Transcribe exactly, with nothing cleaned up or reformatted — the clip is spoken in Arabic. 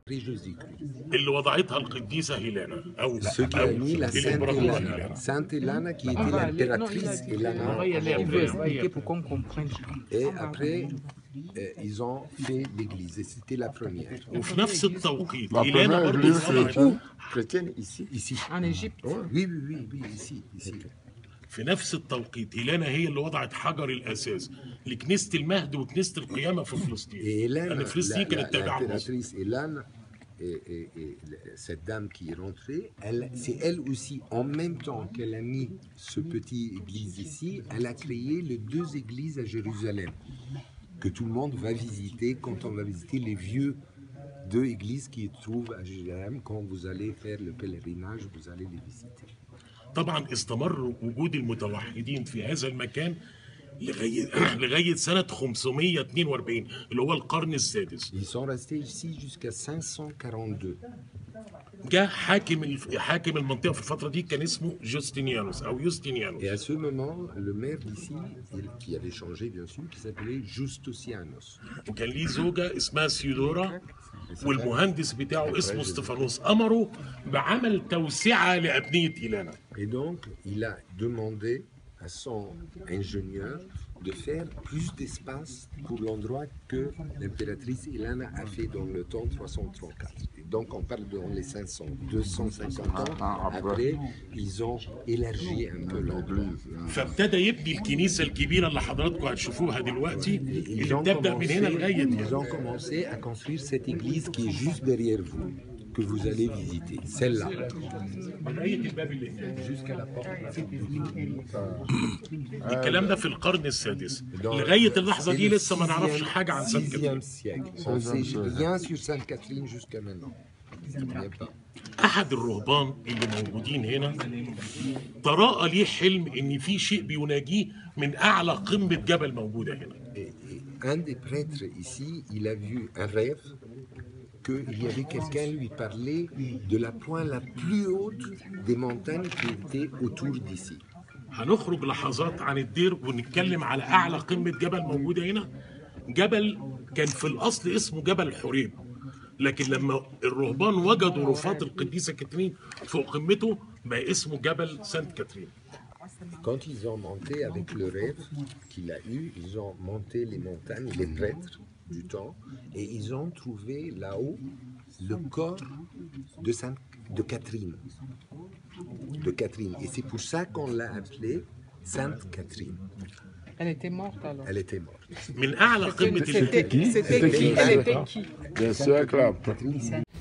اللي وضعتها القديسة هيلانا أو أو الإمبراطورة هيلانا. Sainte Helena qui était l'impératrice Helena. Et après, euh, ils ont fait l'église et c'était la première. وفي نفس التوقيت La هيلانا première برضه église وضعت Chrétienne ici. Ici. En Égypte. Oh, oui, oui, oui, oui, ici, ici. في نفس التوقيت هيلانا هي اللي وضعت حجر الأساس لكنيسة المهد وكنيسة القيامة في فلسطين. Et Hélène, لأن فلسطين كانت تابعة لمصر. l'impératrice Hélène, et, et, et cette dame qui est rentrée, elle, c'est elle aussi, en même temps qu'elle a mis ce petit église ici, elle a créé les deux églises à Jérusalem, que tout le monde va visiter quand on va visiter les vieux deux églises qui se trouvent à Jérusalem. Quand vous allez faire le pèlerinage, vous allez les visiter. طبعا استمر وجود المتوحدين في هذا المكان لغاية لغاية سنة خمسمية واتنين واربعين اللي هو القرن السادس. Ils sont restés ici jusqu'à cinq cent quarante-deux. جاء حاكم الف... حاكم المنطقة في الفترة دي كان اسمه جوستينيانوس أو يوستينيانوس. Et à ce moment, le maire d'ici, qui avait changé bien sûr, qui s'appelait Justinianus. وكان ليه زوجة اسمها سيودورا والمهندس بتاعه اسمه استفانوس أمره بعمل توسعة لأبنية إيلانا. Et donc, il a demandé à son ingénieur de faire plus d'espace pour l'endroit que l'impératrice Helena a fait dans le temps trois cent trente-quatre. Et donc on parle dans les cinq cents, deux cent cinquante ans après, ils ont élargi un peu l'endroit. فابتدى يبني الكنيسة الكبيرة اللي حضراتكم هتشوفوها دلوقتي اللي بتبدأ من هنا لغاية دي. Ils ont commencé à construire cette église qui est juste derrière vous, que vous allez visiter, celle-là. Jusqu'à la porte. الكلام ده في القرن السادس. لغاية اللحظة دي لسه ما نعرفش حاجة عن سانت كاترين. On sait rien sur Sainte Catherine jusqu'à maintenant. أحد الرهبان اللي موجودين هنا تراءى ليه حلم إن في شيء بيناجيه من أعلى قمة جبل موجودة هنا. Un des prêtres ici, il a vu un rêve qu'il y avait quelqu'un lui parlait de la pointe la plus haute des montagnes qui étaient autour d'ici. هنخرج لحظات عن الدير ونتكلم على أعلى قمة جبل موجودة هنا. جبل كان في الأصل اسمه جبل حوريب، لكن لما الرهبان وجدوا رفات القديسة كاترين فوق قمته بقى اسمه جبل سانت كاترين. Quand ils ont monté avec le rêve qu'il a eu, ils ont monté les montagnes, les prêtres du temps, et ils ont trouvé là-haut le corps de Sainte de Catherine. De Catherine. Et c'est pour ça qu'on l'a appelée Sainte Catherine. Elle était morte alors. Elle était morte. من أعلى قمة C'était qui? C'était qui? Elle était qui? Des siècles après.